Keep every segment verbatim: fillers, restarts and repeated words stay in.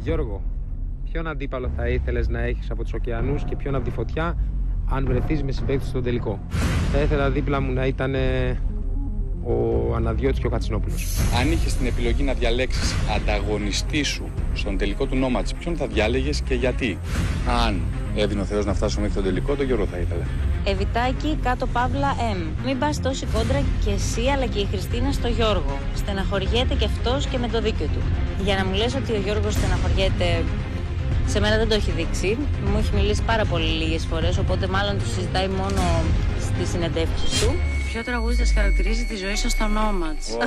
Γιώργο, ποιον αντίπαλο θα ήθελες να έχεις από τους ωκεανούς και ποιον από τη φωτιά αν βρεθείς με συμπαίκτες στον τελικό? Θα ήθελα δίπλα μου να ήταν ο Αναδιώτης και ο Κατσινόπουλος. Αν είχες την επιλογή να διαλέξεις ανταγωνιστή σου στον τελικό του No Match, ποιον θα διάλεγες και γιατί? Αν έδινε ο Θεός να φτάσουμε μέχρι τον τελικό, τον Γιώργο θα ήθελα. Ευητάκη, κάτω παύλα M. Μην πας τόση κόντρα και εσύ αλλά και η Χριστίνα στο Γιώργο. Στεναχωριέται και αυτός και με το δίκιο του. Για να μου λες ότι ο Γιώργος στεναχωριέται, σε μένα δεν το έχει δείξει. Μου έχει μιλήσει πάρα πολύ λίγες φορές, οπότε μάλλον το συζητάει μόνο στις συνεντεύξεις του. Ποιο τραγούδι σας χαρακτηρίζει τη ζωή σας στο No Match?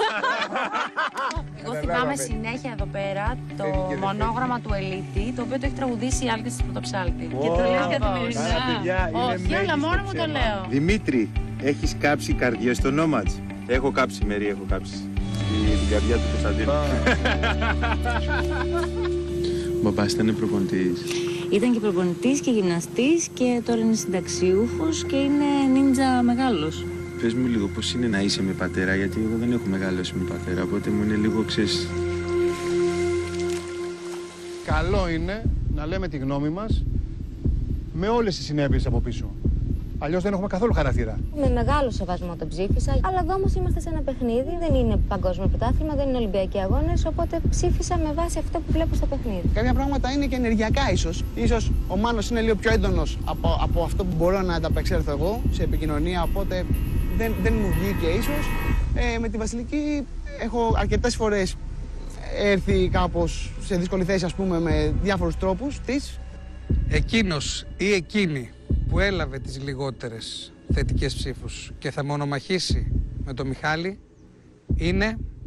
Εγώ θυμάμαι συνέχεια εδώ πέρα το μονόγραμμα του Ελίτη, το οποίο το έχει τραγουδήσει η Άλκης της Πρωτοψάλτη. Και το λες καθημερινά. Όχι, αλλά μόνο μου το λέω. Δημήτρη, έχεις κάψει καρδιά στο No Match? Έχω κάψει, Μερή, έχω κάψει. Την καρδιά του Κωνσταντίνου. Ο μπαμπάς ήταν προπονητής. Ήταν και προπονητής και γυμναστής και τώρα είναι συνταξιούχος και είναι νίντζα μεγάλος. Πες μου λίγο πώς είναι να είσαι με πατέρα, γιατί εγώ δεν έχω μεγαλώσει με πατέρα, οπότε μου είναι λίγο, ξέρεις... Καλό είναι να λέμε τη γνώμη μας με όλες τις συνέπειες από πίσω. Αλλιώς δεν έχουμε καθόλου χαρακτήρα. Με μεγάλο σεβασμό τον ψήφισα, αλλά εδώ όμως είμαστε σε ένα παιχνίδι. Δεν είναι παγκόσμιο πρωτάθλημα, δεν είναι Ολυμπιακοί αγώνες, οπότε ψήφισα με βάση αυτό που βλέπω στο παιχνίδι. Κάποια πράγματα είναι και ενεργειακά ίσως. Ίσως ο Μάνος είναι λίγο πιο έντονος από, από αυτό που μπορώ να ανταπεξέλθω εγώ σε επικοινωνία, οπότε δεν, δεν μου βγήκε ίσως. Ε, με τη Βασιλική έχω αρκετές φορές έρθει κάπως σε δύσκολη θέση, ας πούμε, με διάφορους τρόπους της. Εκείνος ή εκείνη που έλαβε τις λιγότερες θετικές ψήφους και θα μονομαχήσει με τον Μιχάλη είναι